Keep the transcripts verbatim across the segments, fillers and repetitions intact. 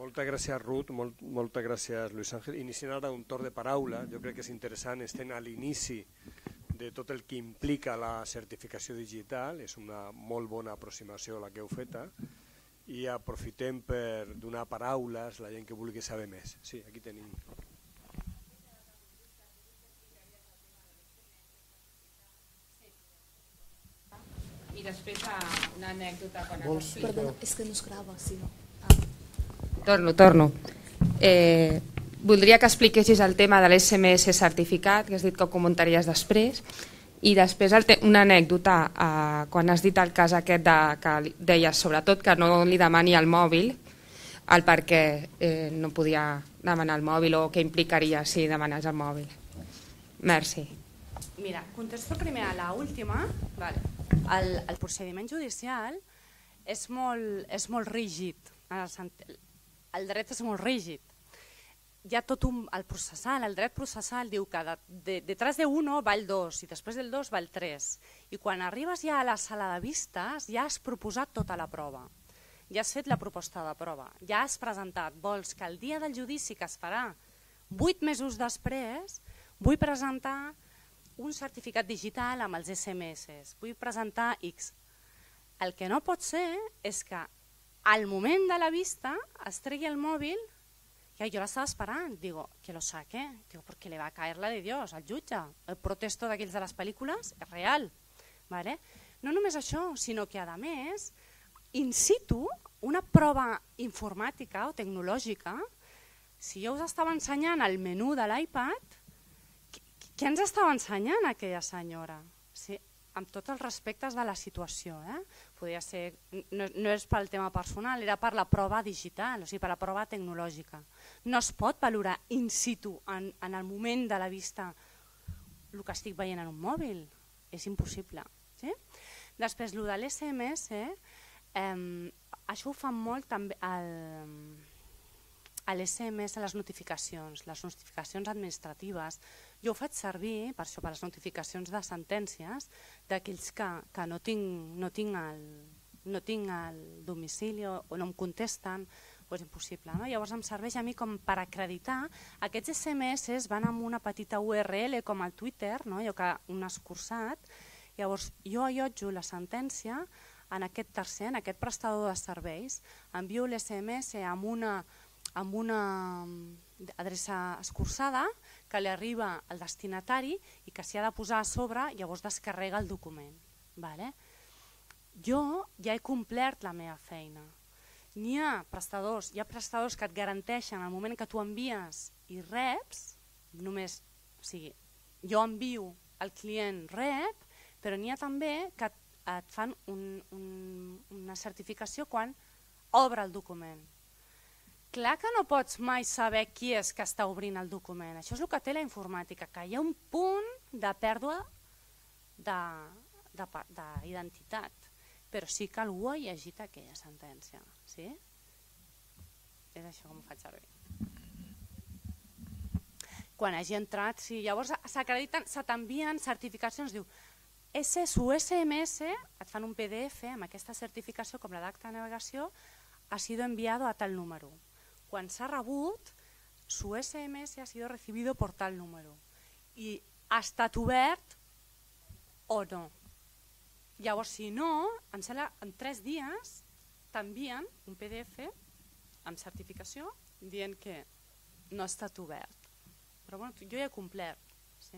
Moltes gràcies, Ruth, molt, moltes gràcies, Luis Ángel. Iniciant ara un torn de paraula, jo crec que és interessant, estem a l'inici de tot el que implica la certificació digital, és una molt bona aproximació la que heu feta, i aprofitem per donar paraules a la gent que vulgui saber més. Sí, aquí tenim. I després una anècdota. Perdona, és que no es grava, si no. Torno, torno. Eh, voldria que expliquessis el tema de l'S M S certificat, que has dit que ho comentaries després, i després el una anècdota, eh, quan has dit el cas aquest de, que deies sobretot que no li demani el mòbil, el per què eh, no podia demanar el mòbil o què implicaria si demanés el mòbil. Merci. Mira, contesto primer a l'última. Vale. El, el procediment judicial és molt, és molt rígid. El dret és molt rígid. Hi ha tot un, el processal, el dret processal diu que de, de, detrás de uno va el dos i després del dos va el tres. I quan arribes ja a la sala de vistes ja has proposat tota la prova. Ja has fet la proposta de prova. Ja has presentat. Vols que el dia del judici que es farà vuit mesos després vull presentar un certificat digital amb els S M S. Vull presentar X. El que no pot ser és que al moment de la vista es tregui el mòbil, que jo l'estava esperant, digo, que lo saque, digo, porque le va a caer la de Dios al jutge. El protesto d'aquells de les pel·lícules és real. Vale? No només això, sinó que a més, in situ, una prova informàtica o tecnològica, si jo us estava ensenyant el menú de l'iPad, què ens estava ensenyant aquella senyora? Sí, amb tots els respectes de la situació. Eh? Podria ser, no, no és pel tema personal, era per la prova digital, o sigui, per la prova tecnològica. No es pot valorar in situ, en, en el moment de la vista, el que estic veient en un mòbil. És impossible. Sí? Després, el de l'S M S, eh, això ho fan molt també el, a l'S M S, les notificacions, les notificacions administratives. Jo ho faig servir per això, per les notificacions de sentències d'aquells que, que no tinc, no tinc, el, no tinc el domicili o, o no em contesten, o és impossible. No? Llavors em serveix a mi com per acreditar. Aquests S M S van amb una petita U R L com el Twitter, no? Allò que un escurçat. Llavors jo allotjo la sentència en aquest tercer, en aquest prestador de serveis, envio l'S M S amb una, amb una adreça escurçada que li arriba al destinatari i que s'hi ha de posar a sobre, llavors descarrega el document. Vale? Jo ja he complert la meva feina. N'hi ha prestadors, hi ha prestadors que et garanteixen al moment que tu envies i reps, només, o sigui, jo envio, el client rep, però n'hi ha també que et, et fan un, un, una certificació quan obre el document. Clar que no pots mai saber qui és que està obrint el document. Això és el que té la informàtica, que hi ha un punt de pèrdua d'identitat, però sí que algú ha llegit aquella sentència. Sí? És això com ho faig servir. Quan hagi entrat, sí, llavors s'acrediten, se t'envien certificacions, diu su S M S, et fan un P D F amb aquesta certificació com la d'acta de navegació, ha sido enviado a tal número. Quan s'ha rebut, su S M S ha sido recibido por tal número. I ha estat obert o no. Llavors, si no, em sembla, en tres dies t'envien un P D F amb certificació dient que no ha estat obert. Però bueno, jo ja he complert. Sí?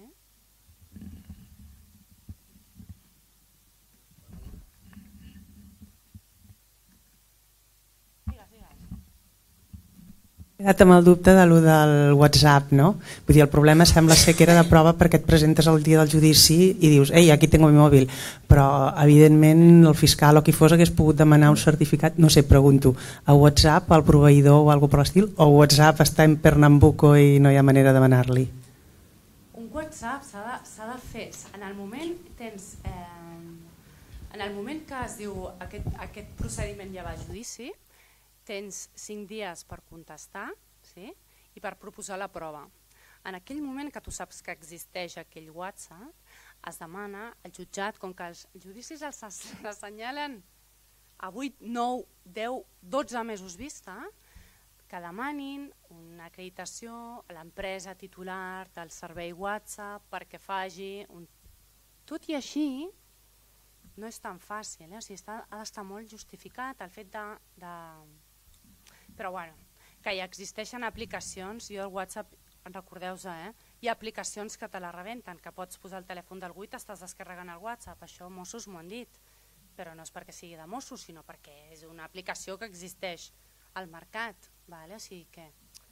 He quedat amb el dubte de lo del WhatsApp, no? Vull dir, el problema sembla ser que era de prova perquè et presentes el dia del judici i dius, ei, aquí tengo mi mòbil, però evidentment el fiscal o qui fos hagués pogut demanar un certificat, no sé, pregunto, a WhatsApp, al proveïdor o alguna cosa per l'estil, o WhatsApp està en Pernambuco i no hi ha manera de demanar-li? Un WhatsApp s'ha de, s'ha de fer, en el moment tens, eh, en el moment que es diu aquest, aquest procediment ja va a judici, tens cinc dies per contestar, sí? I per proposar la prova. En aquell moment que tu saps que existeix aquell WhatsApp, es demana al jutjat, com que els judicis els assenyalen a vuit, nou, deu, dotze mesos vista, que demanin una acreditació a l'empresa titular del servei WhatsApp perquè faci un... Tot i així, no és tan fàcil, eh? O sigui, està, ha d'estar molt justificat el fet de... de... Però bueno, que hi existeixen aplicacions, jo el WhatsApp, recordeu-vos, eh? Hi ha aplicacions que te la rebenten, que pots posar el telèfon del buit, estàs descarregant el WhatsApp, això Mossos m'ho han dit, però no és perquè sigui de Mossos, sinó perquè és una aplicació que existeix al mercat, vale? O sigui que...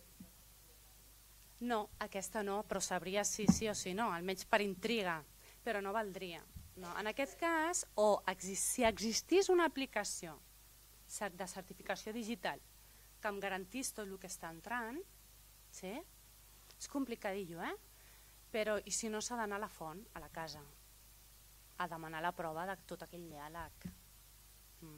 No, aquesta no, però sabria si sí o si no, almenys per intriga, però no valdria. No. En aquest cas, o exist, si existís una aplicació de certificació digital que em garantís tot el que està entrant, sí? És complicadillo, eh? Però i si no s'ha d'anar a la font, a la casa, a demanar la prova de tot aquell diàleg. Mm.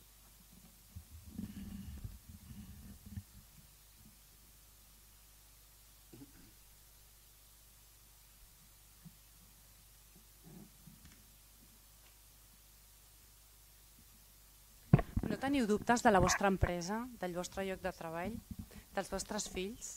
No teniu dubtes de la vostra empresa, del vostre lloc de treball, dels vostres fills?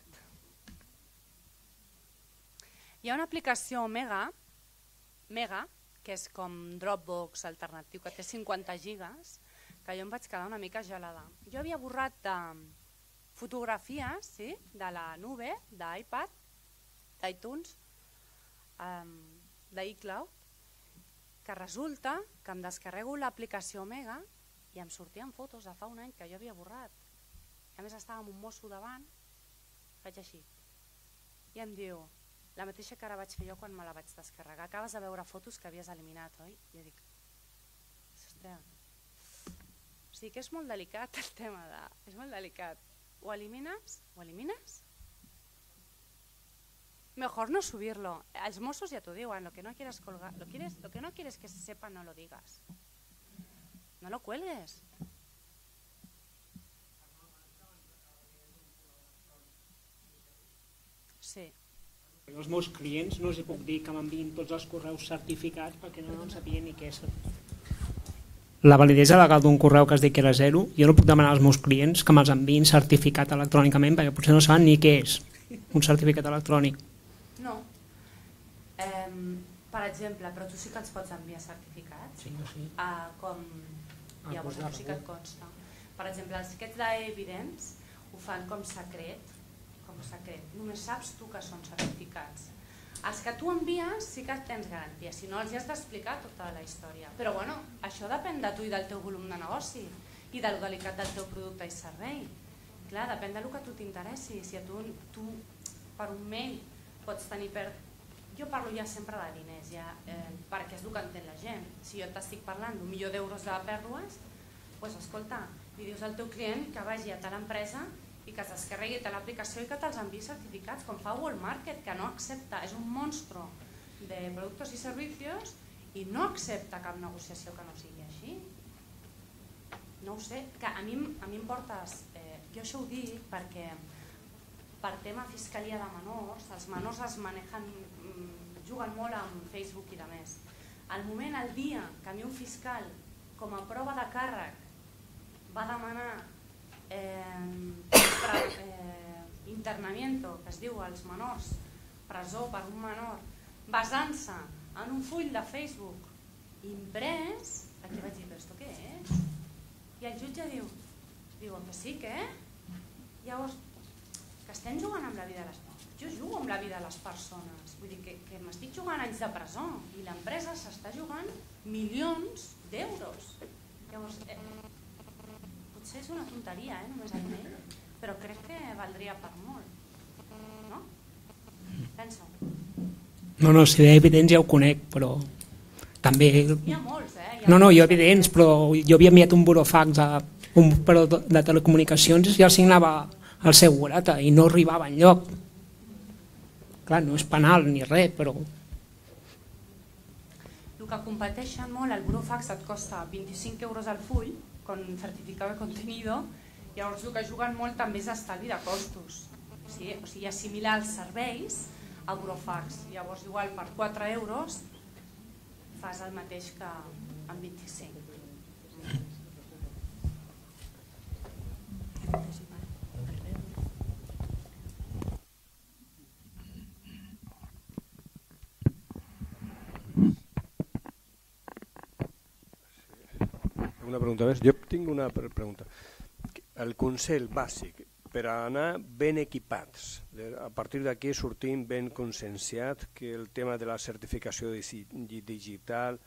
Hi ha una aplicació Mega, Mega, que és com Dropbox alternatiu, que té cinquanta gigas, que jo em vaig quedar una mica gelada. Jo havia borrat de fotografies, sí, de la nube, d'iPad, d'iTunes, um, d'iCloud, que resulta que em descarrego l'aplicació Mega i em sortien fotos de fa un any que jo havia borrat. A més estava amb un mosso davant, faig així, i em diu, la mateixa que ara vaig fer jo quan me la vaig descarregar, acabes de veure fotos que havies eliminat, oi? I jo dic, ostres, o sigui que és molt delicat el tema de... És molt delicat. O elimines, o elimines? Mejor no subirlo. Els mossos ja t'ho diuen, lo que no quieres colgar, lo, quieres, lo que no quieres que se sepa no lo digas. No lo cuelgues. Sí. Els meus clients no els puc dir que m'enviïn tots els correus certificats perquè no, no sabien ni què és. La validesa legal d'un correu que es diu que era zero, jo no puc demanar als meus clients que me'ls enviïn certificat electrònicament perquè potser no saben ni què és un certificat electrònic. No. Eh, per exemple, però tu sí que els pots enviar certificats? Sí, no, sí. Uh, com... Llavors això sí que et consta. Per exemple, els aquests d'Evidence ho fan com secret, com secret. Només saps tu que són certificats. Els que tu envies sí que tens garantia, si no els has d'explicar tota la història. Però bueno, això depèn de tu i del teu volum de negoci i de la delicat del teu producte i servei. Clar, depèn del que tu t'interessi. Si a tu, tu per un mail pots tenir per... Jo parlo ja sempre de diners, ja, eh, perquè és el que entén la gent. Si jo t'estic parlant d'un milió d'euros de pèrdues, doncs escolta, li dius al teu client que vagi a tal empresa i que es descarregui tal aplicació i que te'ls enviï certificats, com fa World Market, que no accepta, és un monstru de productes i servicios i no accepta cap negociació que no sigui així. No ho sé, que a mi, a mi em portes... Eh, jo això ho dic perquè per tema fiscalia de menors, els menors es manegen, juguen molt amb Facebook i de més. Al moment, el dia que a mi un fiscal, com a prova de càrrec, va demanar eh, pre, eh, internamiento, que es diu als menors, presó per un menor, basant-se en un full de Facebook imprès, aquí vaig dir, però esto què és? I el jutge diu, diu, que sí, què? Llavors, que estem jugant amb la vida de les persones. Jo jugo amb la vida de les persones, vull dir que, que m'estic jugant anys de presó i l'empresa s'està jugant milions d'euros. Llavors, eh, potser és una tonteria, eh, només el mail, però crec que valdria per molt, no? Pensa. No, no, si d'Evidence ja ho conec, però també... Hi ha molts, eh? Hi ha no, no, molts. jo Evidence, però jo havia enviat un burofax a un operador de telecomunicacions i el signava el segurata i no arribava enlloc. Clar, no és penal ni res, però... El que competeixen molt, el burofax et costa vint-i-cinc euros al full, con certificado de contenido, llavors el que juguen molt també és estalvi de costos. O sigui, o sigui assimilar els serveis a burofax. Llavors, igual per quatre euros fas el mateix que amb vint-i-cinc. Una pregunta més. Jo tinc una pregunta. El consell bàsic, per anar ben equipats, a partir d'aquí sortim ben conscienciats que el tema de la certificació digital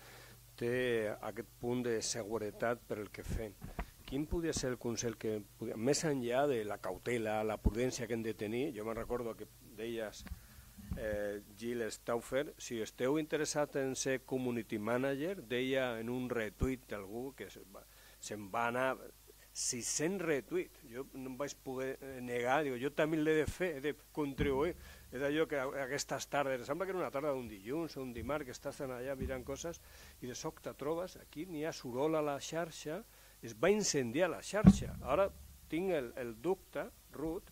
té aquest punt de seguretat per el que fem. Quin podria ser el consell que, més enllà de la cautela, la prudència que hem de tenir, jo me'n recordo que deies, eh, Gil Stauffer, si esteu interessats en ser community manager, deia en un retuit d'algú que se'n va anar sis-cents retuits, jo no em vaig poder negar, digo, jo també l'he de fer, he de contribuir, és allò que aquestes tardes, sembla que era una tarda d'un dilluns o un dimarts, que estàs allà mirant coses i de sobte trobes, aquí n'hi ha sorol a la xarxa, es va incendiar la xarxa, ara tinc el, el dubte, Ruth,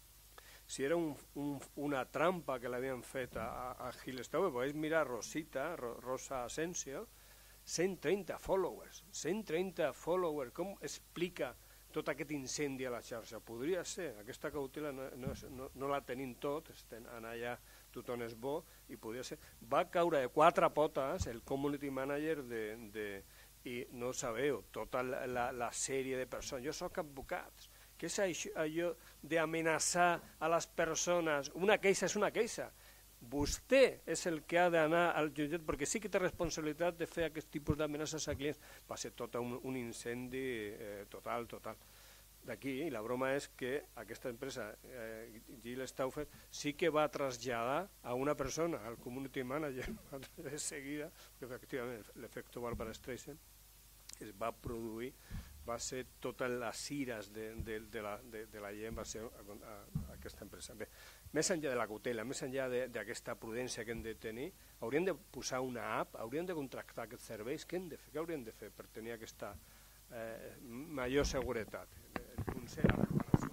si era un, un, una trampa que l'havien fet a, a Gil Stauffer, podeu mirar Rosita, Rosa Asensio, cent trenta followers, cent trenta followers, com explica tot aquest incendi a la xarxa? Podria ser, aquesta cautela no, no, no, no la tenim tot, estem allà, tothom és bo, i podria ser, va caure de quatre potes el community manager de, de i no sabeu, tota la, la, la sèrie de persones, jo sóc advocat, què és això, allò d'amenaçar a les persones? Una queixa és una queixa. Vostè és el que ha d'anar al jutjat, perquè sí que té responsabilitat de fer aquest tipus d'amenaces a clients. Va ser tot un, un incendi eh, total, total. D'aquí, la broma és que aquesta empresa, eh, Gil Stauffer, sí que va traslladar a una persona, al community manager, de seguida, que efectivament l'efecte Barbara Streisand es va produir, va ser totes les ires de, de, de, la, de, de la gent, va ser a, a, a aquesta empresa. Bé, més enllà de la cautela, més enllà d'aquesta prudència que hem de tenir, hauríem de posar una app, hauríem de contractar aquests serveis, què hem de fer? Què hauríem de fer per tenir aquesta eh, major seguretat? El consell a recomanació.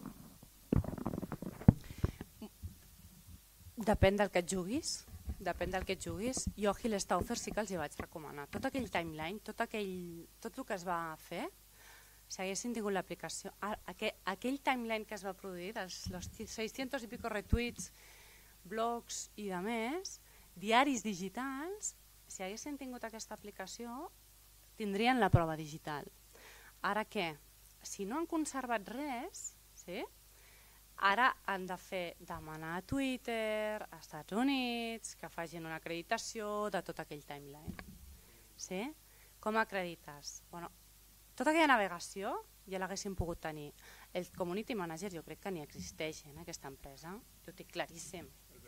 Depèn del que et juguis, depèn del que et juguis. Jo a Gil Stauffer sí que els hi vaig recomanar. Tot aquell timeline, tot, aquell, tot el que es va fer, si haguessin tingut l'aplicació, aquell, aquell timeline que es va produir, dels los seiscientos i pico retuits, blogs i de més, diaris digitals, si haguessin tingut aquesta aplicació, tindrien la prova digital. Ara què? Si no han conservat res, sí? Ara han de fer demanar a Twitter, a Estats Units, que facin una acreditació de tot aquell timeline. Sí? Com acredites? Bueno, tota aquella navegació ja l'haguessin pogut tenir. El community manager jo crec que ni existeix en aquesta empresa, jo ho tinc claríssim.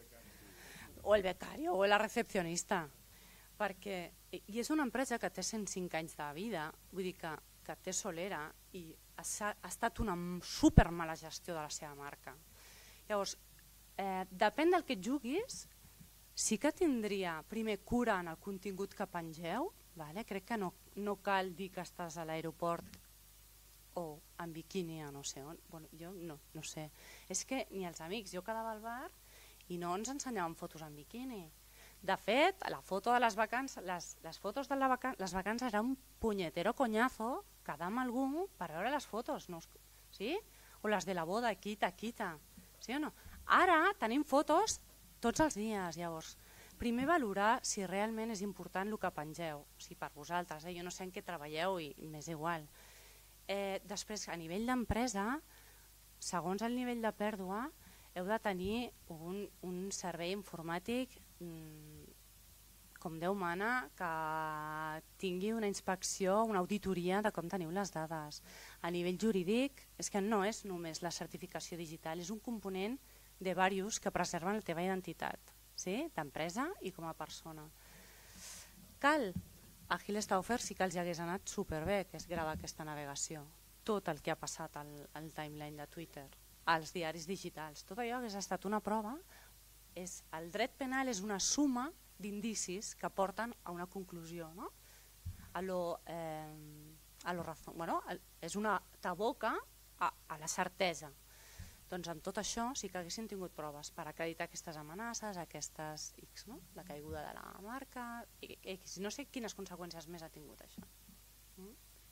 O el becari, o la recepcionista. Perquè, i és una empresa que té cent cinc anys de vida, vull dir que, que té solera i ha, ha estat una super mala gestió de la seva marca. Llavors, eh, depèn del que et juguis, sí que tindria primer cura en el contingut que pengeu, vale? Crec que no, no cal dir que estàs a l'aeroport o en biquini a no sé on. Bueno, jo no, no sé. És que ni els amics, jo quedava al bar i no ens ensenyaven fotos en biquini. De fet, la foto de les vacances, les, les fotos de la vaca, les vacances era un punyetero coñazo quedar amb algú per veure les fotos, no? Sí? O les de la boda, quita, quita. Sí o no? Ara tenim fotos tots els dies, llavors. Primer valorar si realment és important el que pengeu, o sigui, per vosaltres, eh? Jo no sé en què treballeu i m'és igual. Eh, després, a nivell d'empresa, segons el nivell de pèrdua, heu de tenir un, un servei informàtic mmm, com Déu mana, que tingui una inspecció, una auditoria de com teniu les dades. A nivell jurídic, és que no és només la certificació digital, és un component de diversos que preserven la teva identitat, sí? D'empresa i com a persona. Cal, a Gil Stauffer sí que els hagués anat superbé que es grava aquesta navegació, tot el que ha passat al, al timeline de Twitter, als diaris digitals, tot allò hagués estat una prova. És, el dret penal és una suma d'indicis que porten a una conclusió, no? A lo, eh, a lo razón, bueno, és una taboca a, a la certesa. Doncs amb tot això sí que haguessin tingut proves per acreditar aquestes amenaces, aquestes X, no? La caiguda de la marca, X. No sé quines conseqüències més ha tingut això. Mm?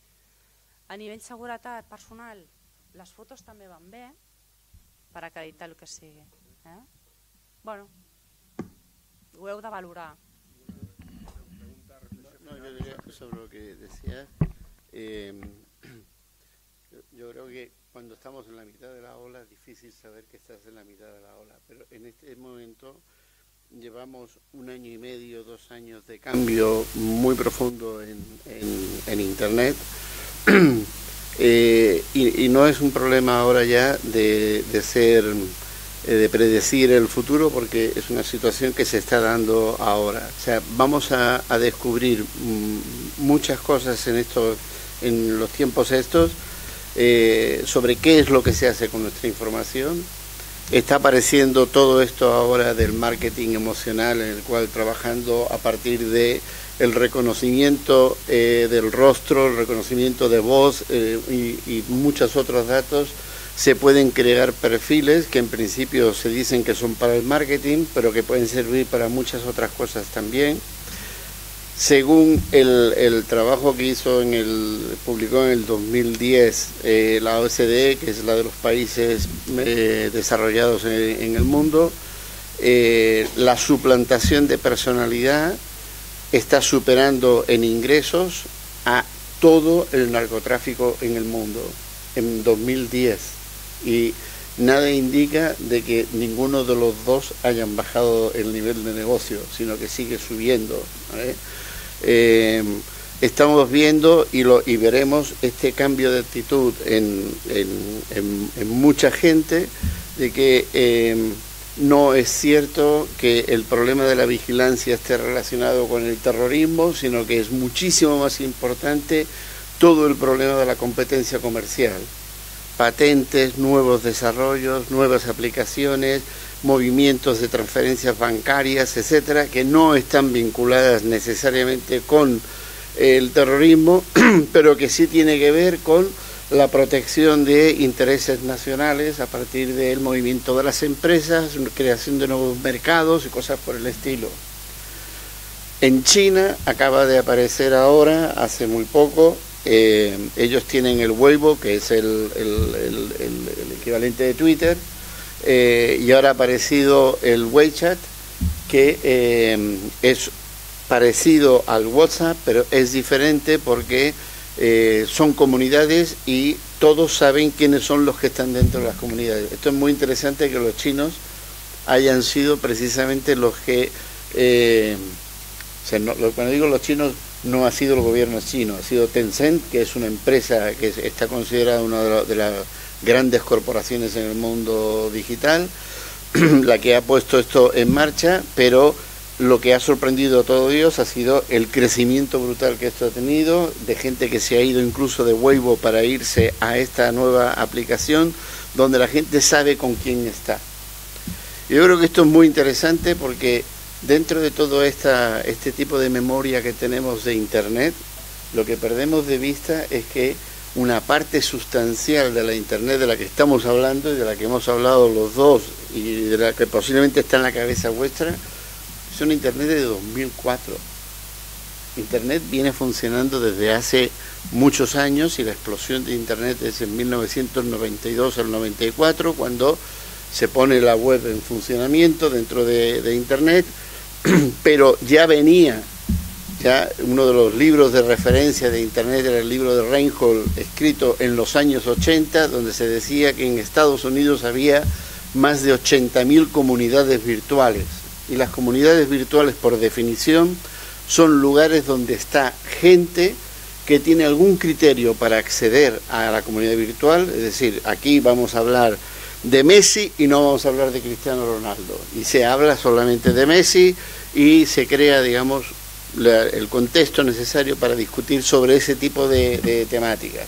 A nivell de seguretat personal, les fotos també van bé per acreditar el que sigui. Eh? Bueno, ho heu de valorar. No, yo diría sobre lo que decías, Eh, yo creo que cuando estamos en la mitad de la ola es difícil saber que estás en la mitad de la ola, pero en este momento llevamos un año y medio, dos años de cambio muy profundo en, en, en Internet. eh, y, y no es un problema ahora ya de, de ser, eh, de predecir el futuro, porque es una situación que se está dando ahora. O sea, vamos a, a descubrir mm, muchas cosas en estos, en los tiempos estos, eh, sobre qué es lo que se hace con nuestra información. Está apareciendo todo esto ahora del marketing emocional, en el cual trabajando a partir de el reconocimiento eh, del rostro, el reconocimiento de voz eh, y, y muchos otros datos, se pueden crear perfiles que en principio se dicen que son para el marketing, pero que pueden servir para muchas otras cosas también. Según el, el trabajo que hizo en el publicó en el dos mil diez eh, la O E C D, que es la de los países eh, desarrollados en, en el mundo, eh, la suplantación de personalidad está superando en ingresos a todo el narcotráfico en el mundo en dos mil diez, y nada indica de que ninguno de los dos hayan bajado el nivel de negocio, sino que sigue subiendo, ¿vale? Eh, estamos viendo y, lo, y veremos este cambio de actitud en, en, en, en mucha gente, de que eh, no es cierto que el problema de la vigilancia esté relacionado con el terrorismo, sino que es muchísimo más importante todo el problema de la competencia comercial. Patentes, nuevos desarrollos, nuevas aplicaciones, movimientos de transferencias bancarias, etcétera, que no están vinculadas necesariamente con el terrorismo, pero que sí tiene que ver con la protección de intereses nacionales a partir del movimiento de las empresas, creación de nuevos mercados y cosas por el estilo. En China acaba de aparecer ahora, hace muy poco, eh, ellos tienen el Weibo, que es el, el, el, el, el equivalente de Twitter, Eh, y ahora ha aparecido el WeChat, que eh, es parecido al WhatsApp, pero es diferente porque eh, son comunidades y todos saben quiénes son los que están dentro de las comunidades. Esto es muy interesante, que los chinos hayan sido precisamente los que, eh, o sea, no, cuando digo los chinos, no ha sido el gobierno chino, ha sido Tencent, que es una empresa que está considerada una de las grandes corporaciones en el mundo digital, la que ha puesto esto en marcha, pero lo que ha sorprendido a todo Dios ha sido el crecimiento brutal que esto ha tenido, de gente que se ha ido incluso de Weibo para irse a esta nueva aplicación, donde la gente sabe con quién está. Yo creo que esto es muy interesante, porque dentro de todo esta, este tipo de memoria que tenemos de Internet, lo que perdemos de vista es que una parte sustancial de la Internet de la que estamos hablando y de la que hemos hablado los dos y de la que posiblemente está en la cabeza vuestra, es una Internet de dos mil cuatro. Internet viene funcionando desde hace muchos años, y la explosión de Internet es en mil novecientos noventa y dos al noventa y cuatro, cuando se pone la web en funcionamiento dentro de, de Internet, pero ya venía. Ya uno de los libros de referencia de Internet era el libro de Reinhold, escrito en los años ochenta, donde se decía que en Estados Unidos había más de ochenta mil comunidades virtuales. Y las comunidades virtuales, por definición, son lugares donde está gente que tiene algún criterio para acceder a la comunidad virtual. Es decir, aquí vamos a hablar de Messi y no vamos a hablar de Cristiano Ronaldo. Y se habla solamente de Messi y se crea, digamos, La, el contexto necesario para discutir sobre ese tipo de, de temáticas.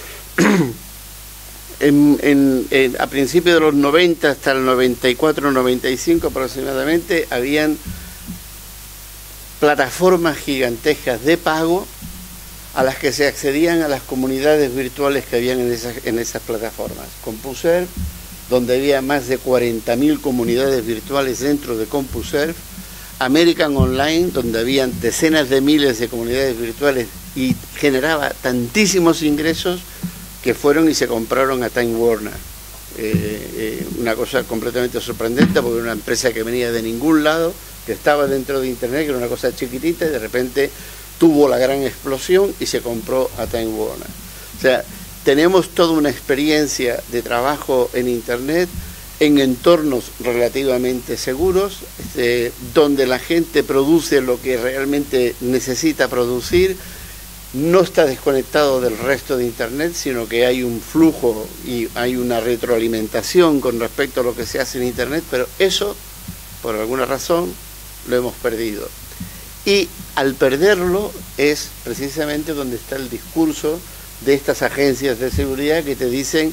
en, en, en, a principios de los noventa, hasta el noventa y cuatro noventa y cinco aproximadamente, habían plataformas gigantescas de pago a las que se accedían a las comunidades virtuales que habían en esas, en esas plataformas. CompuServe, donde había más de cuarenta mil comunidades virtuales dentro de CompuServe. American Online, donde habían decenas de miles de comunidades virtuales y generaba tantísimos ingresos que fueron y se compraron a Time Warner. Eh, eh, una cosa completamente sorprendente, porque era una empresa que venía de ningún lado, que estaba dentro de Internet, que era una cosa chiquitita, y de repente tuvo la gran explosión y se compró a Time Warner. O sea, tenemos toda una experiencia de trabajo en Internet en entornos relativamente seguros, este, donde la gente produce lo que realmente necesita producir, no está desconectado del resto de Internet, sino que hay un flujo y hay una retroalimentación con respecto a lo que se hace en Internet, pero eso, por alguna razón, lo hemos perdido. Y al perderlo es precisamente donde está el discurso de estas agencias de seguridad que te dicen: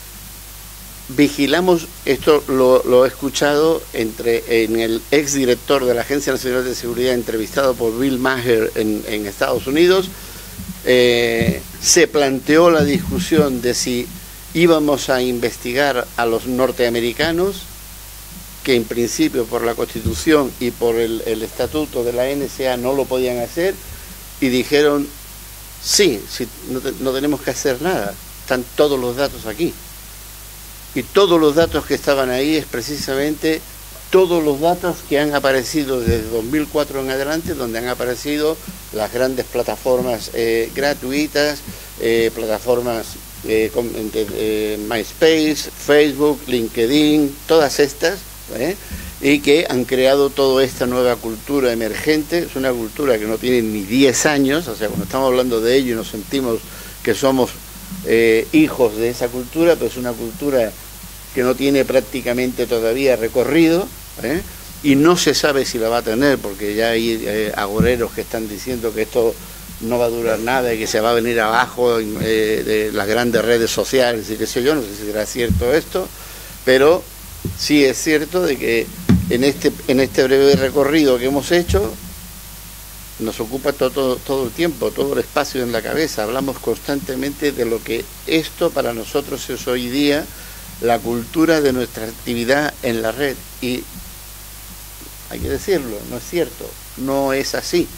vigilamos, esto lo, lo he escuchado entre en el exdirector de la Agencia Nacional de Seguridad entrevistado por Bill Maher en, en Estados Unidos, eh, se planteó la discusión de si íbamos a investigar a los norteamericanos, que en principio por la Constitución y por el, el estatuto de la N S A no lo podían hacer, y dijeron: sí, sí no, te, no tenemos que hacer nada, están todos los datos aquí. Y todos los datos que estaban ahí es precisamente todos los datos que han aparecido desde dos mil cuatro en adelante, donde han aparecido las grandes plataformas eh, gratuitas, eh, plataformas eh, con, eh, MySpace, Facebook, LinkedIn, todas estas, ¿eh? Y que han creado toda esta nueva cultura emergente. Es una cultura que no tiene ni diez años, o sea, cuando estamos hablando de ello nos sentimos que somos eh, hijos de esa cultura, pero es una cultura que no tiene prácticamente todavía recorrido, ¿eh? Y no se sabe si la va a tener, porque ya hay eh, agoreros que están diciendo que esto no va a durar nada y que se va a venir abajo eh, de las grandes redes sociales y qué sé yo. No sé si será cierto esto, pero sí es cierto de que en este, en este breve recorrido que hemos hecho nos ocupa todo, todo, todo el tiempo, todo el espacio en la cabeza. Hablamos constantemente de lo que esto para nosotros es hoy día la cultura de nuestra actividad en la red, y hay que decirlo, no es cierto, no es así.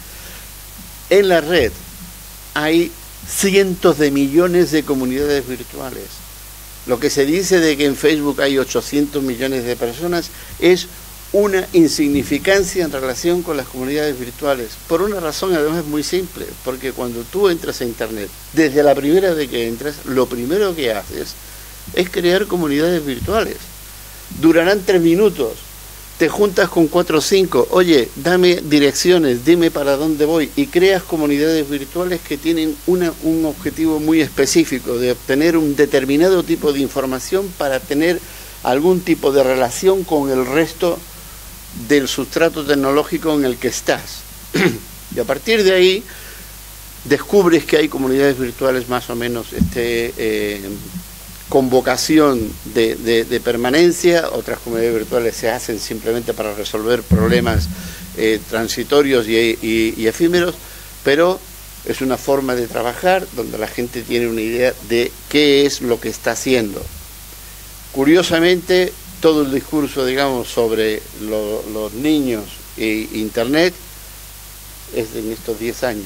En la red hay cientos de millones de comunidades virtuales. Lo que se dice de que en Facebook hay ochocientos millones de personas es una insignificancia en relación con las comunidades virtuales, por una razón además muy simple, porque cuando tú entras a Internet, desde la primera vez que entras, lo primero que haces es crear comunidades virtuales. Durarán tres minutos, te juntas con cuatro o cinco, oye, dame direcciones, dime para dónde voy, y creas comunidades virtuales que tienen una, un objetivo muy específico, de obtener un determinado tipo de información para tener algún tipo de relación con el resto del sustrato tecnológico en el que estás. Y a partir de ahí descubres que hay comunidades virtuales más o menos este, eh, con vocación de, de, de permanencia. Otras comunidades virtuales se hacen simplemente para resolver problemas eh, transitorios y, y, y efímeros, pero es una forma de trabajar donde la gente tiene una idea de qué es lo que está haciendo. Curiosamente, todo el discurso, digamos, sobre lo, los niños e Internet es de en estos diez años.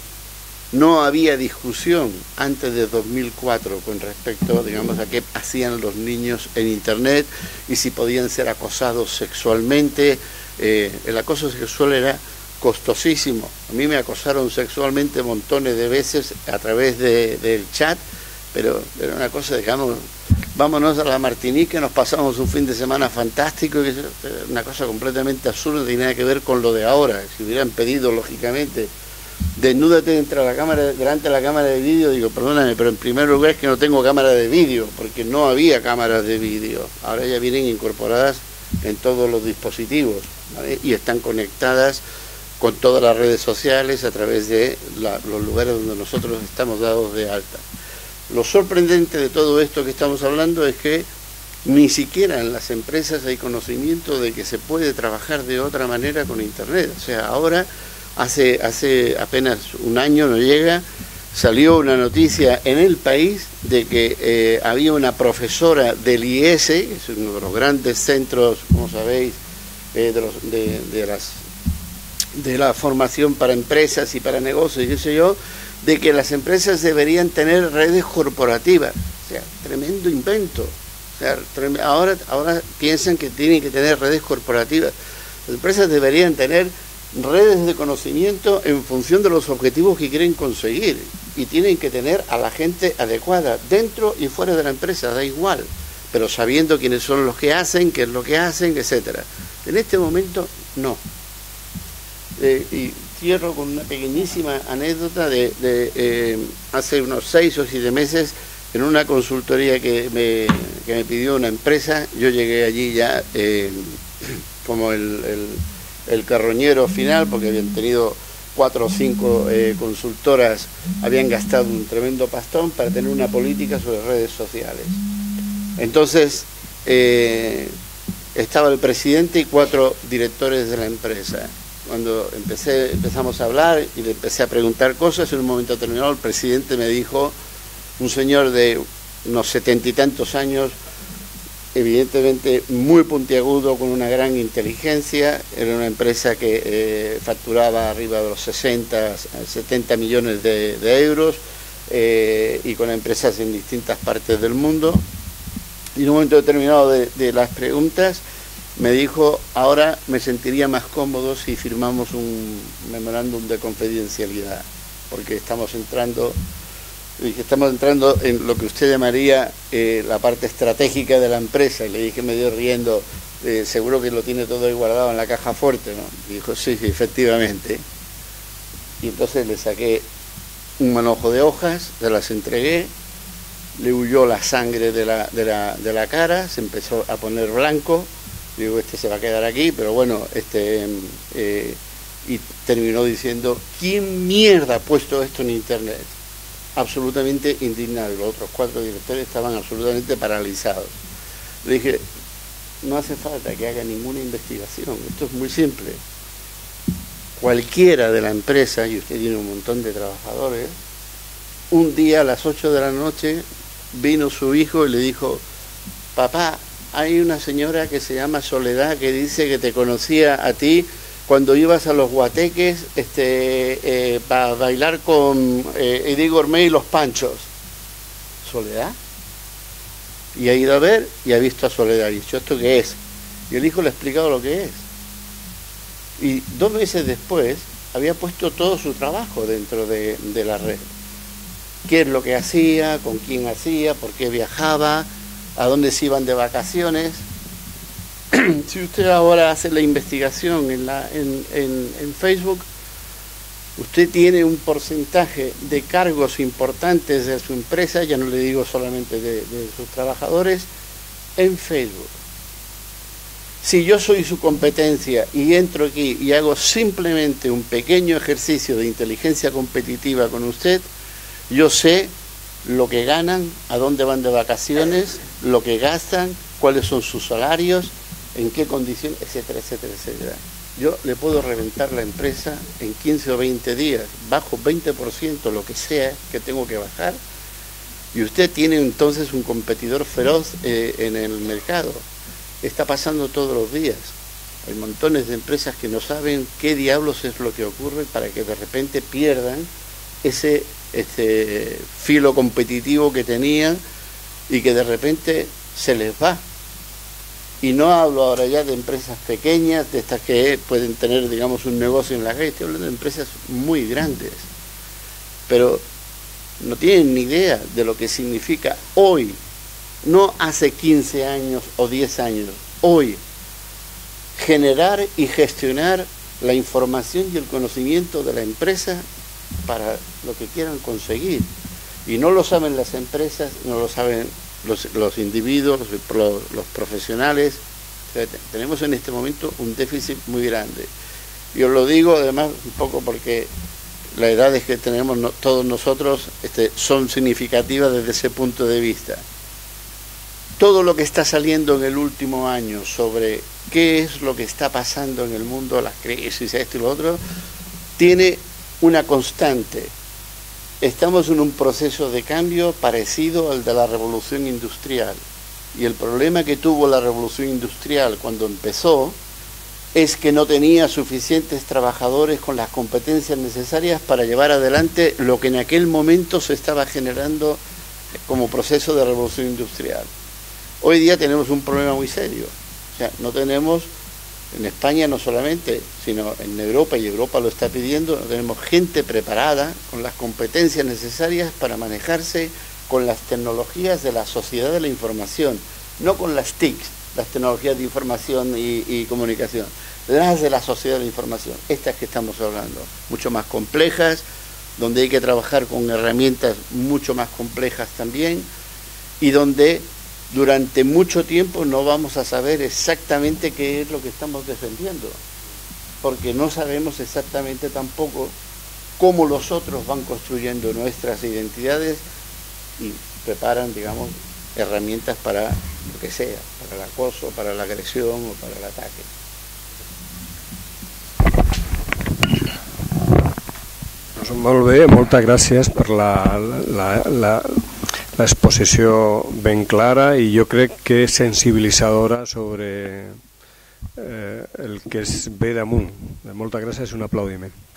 No había discusión antes de dos mil cuatro con respecto, digamos, a qué hacían los niños en Internet y si podían ser acosados sexualmente. Eh, el acoso sexual era costosísimo. A mí me acosaron sexualmente montones de veces a través de, del chat, pero era una cosa, digamos, vámonos a la Martinica, nos pasamos un fin de semana fantástico, y una cosa completamente absurda, no tiene nada que ver con lo de ahora. Si hubieran pedido, lógicamente, desnúdate entre la cámara, delante de la cámara de vídeo, digo, perdóname, pero en primer lugar es que no tengo cámara de vídeo, porque no había cámaras de vídeo. Ahora ya vienen incorporadas en todos los dispositivos, ¿vale? Y están conectadas con todas las redes sociales a través de la, los lugares donde nosotros estamos dados de alta. Lo sorprendente de todo esto que estamos hablando es que ni siquiera en las empresas hay conocimiento de que se puede trabajar de otra manera con Internet. O sea, ahora, hace, hace apenas un año, no llega, salió una noticia en El País de que eh, había una profesora del I E S E, que es uno de los grandes centros, como sabéis, eh, de, los, de, de, las, de la formación para empresas y para negocios, y qué sé yo, de que las empresas deberían tener redes corporativas. O sea, tremendo invento. O sea, ahora, ahora piensan que tienen que tener redes corporativas. Las empresas deberían tener redes de conocimiento en función de los objetivos que quieren conseguir, y tienen que tener a la gente adecuada dentro y fuera de la empresa, da igual, pero sabiendo quiénes son los que hacen, qué es lo que hacen, etcétera. En este momento no. Eh, y cierro con una pequeñísima anécdota de, de eh, hace unos seis o siete meses, en una consultoría que me, que me pidió una empresa. Yo llegué allí ya eh, como el, el, el carroñero final, porque habían tenido cuatro o cinco eh, consultoras, habían gastado un tremendo pastón para tener una política sobre redes sociales. Entonces eh, estaba el presidente y cuatro directores de la empresa. Cuando empecé, empezamos a hablar y le empecé a preguntar cosas, en un momento determinado el presidente me dijo, un señor de unos setenta y tantos años, evidentemente muy puntiagudo, con una gran inteligencia, era una empresa que eh, facturaba arriba de los sesenta, setenta millones de, de euros eh, y con empresas en distintas partes del mundo. Y en un momento determinado de, de las preguntas me dijo, ahora me sentiría más cómodo si firmamos un memorándum de confidencialidad, porque estamos entrando, dije, estamos entrando en lo que usted llamaría eh, la parte estratégica de la empresa. Y le dije, medio riendo, eh, seguro que lo tiene todo ahí guardado en la caja fuerte, ¿no? Y dijo, sí, sí, efectivamente. Y entonces le saqué un manojo de hojas, se las entregué, le huyó la sangre de la, de la, de la cara, se empezó a poner blanco. Digo, este se va a quedar aquí, pero bueno, este eh, y terminó diciendo, ¿quién mierda ha puesto esto en internet? Absolutamente indignado. Los otros cuatro directores estaban absolutamente paralizados. Le dije, no hace falta que haga ninguna investigación, esto es muy simple. Cualquiera de la empresa, y usted tiene un montón de trabajadores, un día a las ocho de la noche vino su hijo y le dijo, papá, hay una señora que se llama Soledad que dice que te conocía a ti cuando ibas a los guateques este, eh, para bailar con eh, Eddie Gourmet y los Panchos. ¿Soledad? Y ha ido a ver y ha visto a Soledad y ha dicho, ¿esto qué es? Y el hijo le ha explicado lo que es. Y dos meses después había puesto todo su trabajo dentro de, de la red. ¿Qué es lo que hacía? ¿Con quién hacía? ¿Por qué viajaba? ¿A dónde se iban de vacaciones? Si usted ahora hace la investigación en, la, en, en, en Facebook, usted tiene un porcentaje de cargos importantes de su empresa, ya no le digo solamente de, de sus trabajadores, en Facebook. Si yo soy su competencia y entro aquí y hago simplemente un pequeño ejercicio de inteligencia competitiva con usted, yo sé lo que ganan, a dónde van de vacaciones, lo que gastan, cuáles son sus salarios, en qué condiciones, etcétera, etcétera, etcétera. Yo le puedo reventar la empresa en quince o veinte días, bajo veinte por ciento, lo que sea que tengo que bajar, y usted tiene entonces un competidor feroz eh, en el mercado. Está pasando todos los días. Hay montones de empresas que no saben qué diablos es lo que ocurre para que de repente pierdan ese este filo competitivo que tenían y que de repente se les va. Y no hablo ahora ya de empresas pequeñas, de estas que pueden tener, digamos, un negocio en la calle, estoy hablando de empresas muy grandes, pero no tienen ni idea de lo que significa hoy, no hace quince años o diez años, hoy, generar y gestionar la información y el conocimiento de la empresa para lo que quieran conseguir. Y no lo saben las empresas, no lo saben los, los individuos, los, los profesionales. O sea, tenemos en este momento un déficit muy grande. Y os lo digo además un poco porque las edades que tenemos no, todos nosotros este, son significativas desde ese punto de vista. Todo lo que está saliendo en el último año sobre qué es lo que está pasando en el mundo, las crisis, esto y lo otro, tiene una constante. Estamos en un proceso de cambio parecido al de la revolución industrial. Y el problema que tuvo la revolución industrial cuando empezó es que no tenía suficientes trabajadores con las competencias necesarias para llevar adelante lo que en aquel momento se estaba generando como proceso de revolución industrial. Hoy día tenemos un problema muy serio. O sea, no tenemos en España no solamente, sino en Europa, y Europa lo está pidiendo, no tenemos gente preparada con las competencias necesarias para manejarse con las tecnologías de la sociedad de la información, no con las T I Cs, las tecnologías de información y, y comunicación, las de la sociedad de la información, estas que estamos hablando, mucho más complejas, donde hay que trabajar con herramientas mucho más complejas también, y donde durante mucho tiempo no vamos a saber exactamente qué es lo que estamos defendiendo, porque no sabemos exactamente tampoco cómo los otros van construyendo nuestras identidades y preparan, digamos, herramientas para lo que sea, para el acoso, para la agresión o para el ataque. Doncs molt bé, moltes gràcies per la, la, la, l'exposició ben clara i jo crec que és sensibilitzadora sobre eh, el que es ve damunt. Moltes gràcies i un aplaudiment.